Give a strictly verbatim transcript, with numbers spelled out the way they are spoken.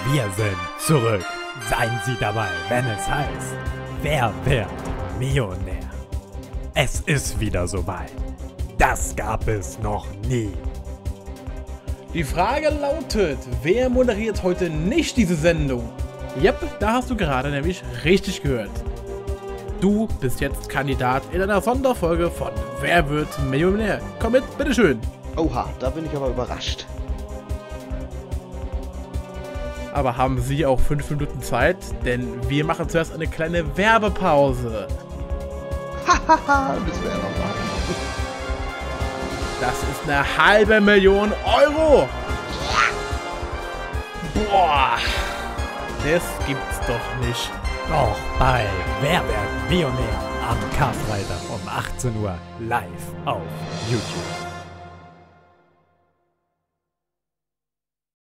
Wir sind zurück. Seien Sie dabei, wenn es heißt, wer wird Millionär? Es ist wieder soweit. Das gab es noch nie. Die Frage lautet, wer moderiert heute nicht diese Sendung? Yep, da hast du gerade nämlich richtig gehört. Du bist jetzt Kandidat in einer Sonderfolge von Wer wird Millionär? Komm mit, bitteschön. Oha, da bin ich aber überrascht. Aber haben Sie auch fünf Minuten Zeit? Denn wir machen zuerst eine kleine Werbepause. Hahaha, das wäre noch mal. Das ist eine halbe Million Euro. Boah, das gibt's doch nicht. Doch bei Wer wird Millionär am Karfreitag um achtzehn Uhr live auf YouTube.